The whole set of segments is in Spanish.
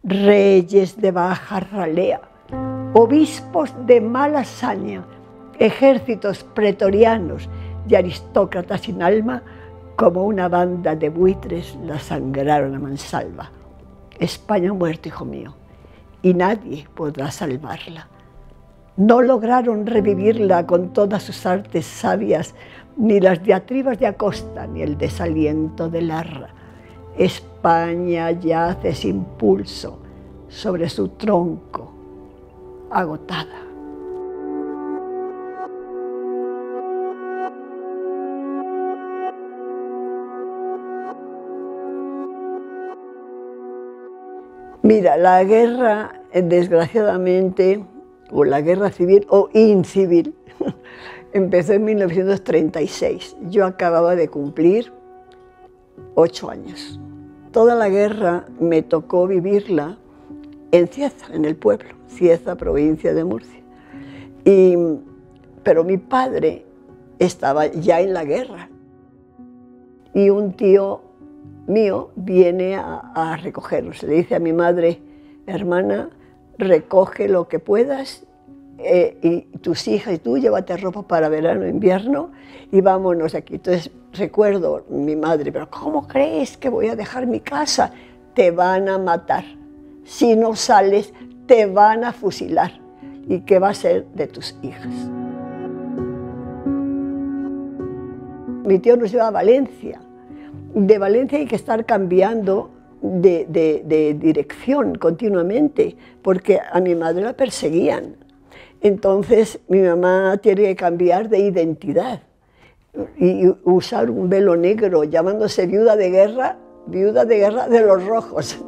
reyes de baja ralea, obispos de mala saña, ejércitos pretorianos y aristócratas sin alma, como una banda de buitres la sangraron a mansalva. España ha muerto, hijo mío, y nadie podrá salvarla. No lograron revivirla con todas sus artes sabias, ni las diatribas de Acosta, ni el desaliento de Larra. España yace sin pulso sobre su tronco, agotada. Mira, la guerra, desgraciadamente, o la guerra civil o incivil, empezó en 1936. Yo acababa de cumplir 8 años. Toda la guerra me tocó vivirla en Cieza, en el pueblo, Cieza, provincia de Murcia. Pero mi padre estaba ya en la guerra y un tío mío viene a recogernos. Le dice a mi madre: hermana, recoge lo que puedas y tus hijas y tú llévate ropa para verano e invierno y vámonos de aquí. Entonces recuerdo mi madre: pero ¿cómo crees que voy a dejar mi casa? Te van a matar. Si no sales, te van a fusilar. ¿Y qué va a ser de tus hijas? Mi tío nos lleva a Valencia. De Valencia hay que estar cambiando de dirección continuamente, porque a mi madre la perseguían. Entonces mi mamá tiene que cambiar de identidad y usar un velo negro, llamándose viuda de guerra de los rojos.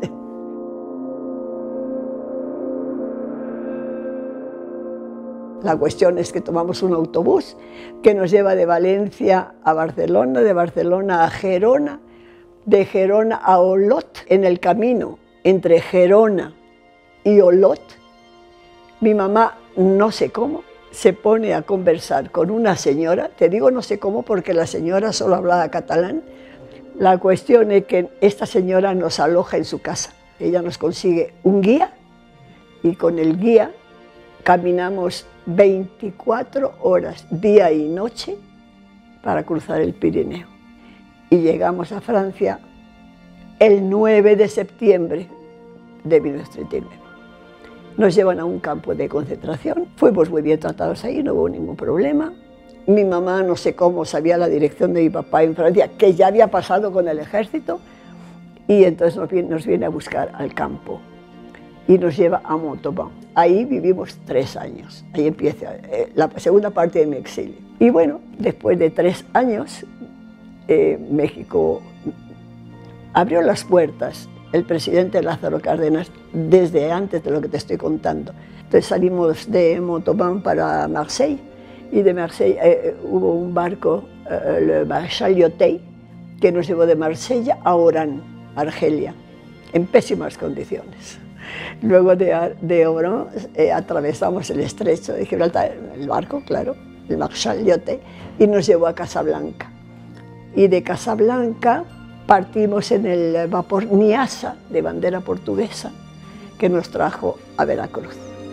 La cuestión es que tomamos un autobús que nos lleva de Valencia a Barcelona, de Barcelona a Gerona, de Gerona a Olot. En el camino entre Gerona y Olot, mi mamá, no sé cómo, se pone a conversar con una señora. Te digo no sé cómo porque la señora solo hablaba catalán. La cuestión es que esta señora nos aloja en su casa. Ella nos consigue un guía y con el guía caminamos 24 horas, día y noche, para cruzar el Pirineo. Y llegamos a Francia el 9 de septiembre de 1939. Nos llevan a un campo de concentración. Fuimos muy bien tratados ahí, no hubo ningún problema. Mi mamá, no sé cómo, sabía la dirección de mi papá en Francia, que ya había pasado con el ejército, y entonces nos viene a buscar al campo y nos lleva a Montauban. Ahí vivimos 3 años, ahí empieza la segunda parte de mi exilio. Y bueno, después de 3 años, México abrió las puertas, el presidente Lázaro Cárdenas, desde antes de lo que te estoy contando. Entonces salimos de Montauban para Marseille, y de Marseille hubo un barco, el Marechal Lyotet, que nos llevó de Marsella a Orán, Argelia, en pésimas condiciones. Luego de Orán atravesamos el estrecho de Gibraltar, el barco, claro, el Marechal Lyotet, y nos llevó a Casablanca. Y de Casablanca partimos en el vapor Niasa, de bandera portuguesa, que nos trajo a Veracruz.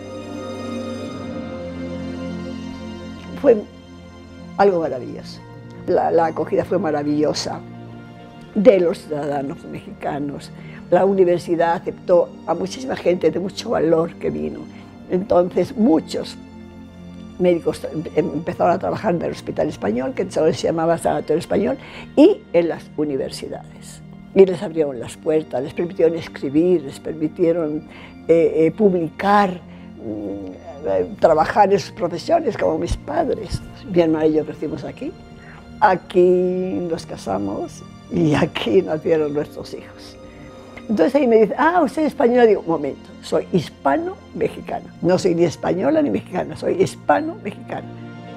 Fue algo maravilloso. La acogida fue maravillosa de los ciudadanos mexicanos. La universidad aceptó a muchísima gente de mucho valor que vino. Entonces muchos médicos empezaron a trabajar en el Hospital Español, que solo se llamaba Sanatorio Español, y en las universidades. Y les abrieron las puertas, les permitieron escribir, les permitieron publicar, trabajar en sus profesiones, como mis padres. Mi hermana y yo crecimos aquí. Aquí nos casamos y aquí nacieron nuestros hijos. Entonces ahí me dice: ah, usted es española. Digo: un momento, soy hispano-mexicana. No soy ni española ni mexicana, soy hispano-mexicana.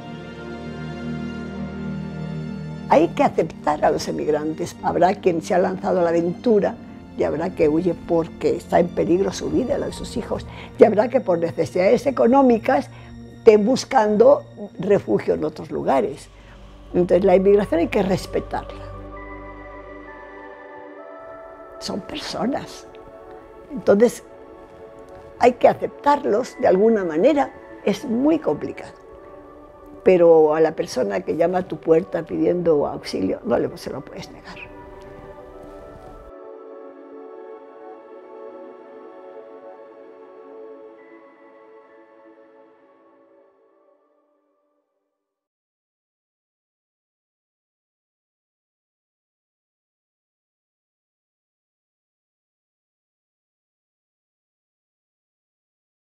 Hay que aceptar a los emigrantes. Habrá quien se ha lanzado a la aventura y habrá que huye porque está en peligro su vida y la de sus hijos. Y habrá que por necesidades económicas estén buscando refugio en otros lugares. Entonces la inmigración hay que respetarla. Son personas. Entonces hay que aceptarlos de alguna manera, es muy complicado. Pero a la persona que llama a tu puerta pidiendo auxilio, no se lo puedes negar.